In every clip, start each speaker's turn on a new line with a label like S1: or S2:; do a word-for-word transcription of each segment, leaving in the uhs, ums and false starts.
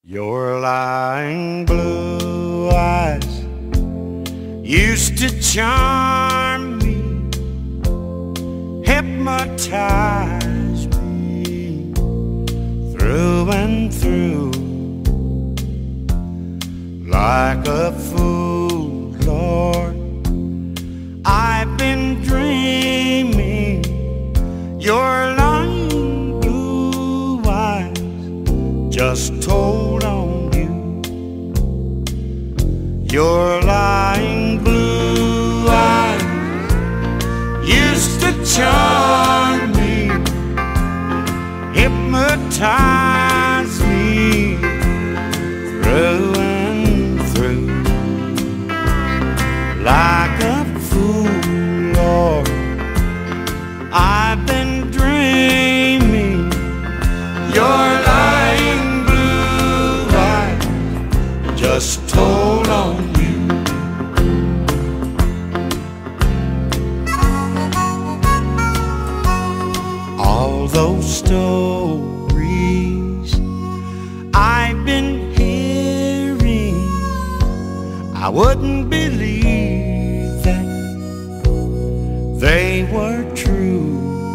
S1: Your lying blue eyes used to charm me, hypnotize me through and through. Like a fool, Lord, I've been dreaming. Your lying blue eyes just told on you. Your lying blue eyes used to charm me, hypnotize me through and through. Like a fool, Lord, I've been dreaming. Your lying blue eyes just told on you. All those stories I've been hearing, I wouldn't believe that they were true.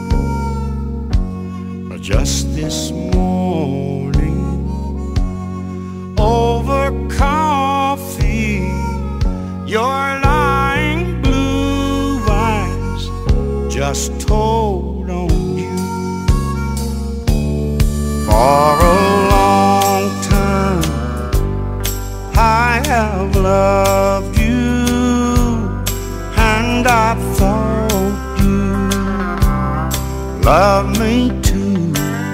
S1: But just this morning, over coffee, your lying blue eyes just told on you. For a long time I have loved you, and I thought you loved me too.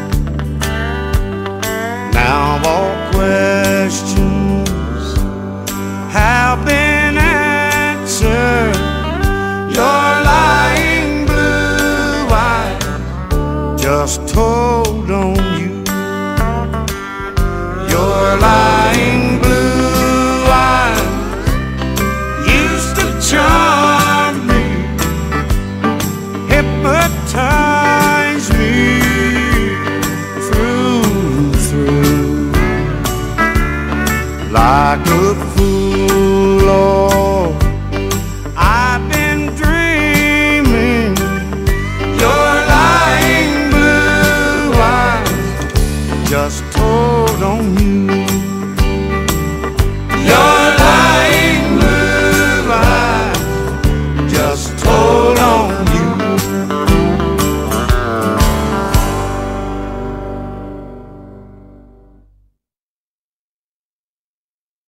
S1: Now all questions have been answered. Your lying blue eyes just told on you. Your lying blue eyes used to charm me, hypnotize me through and through. Like a fool, Lord, I've been dreaming. Your lying blue eyes just told on you.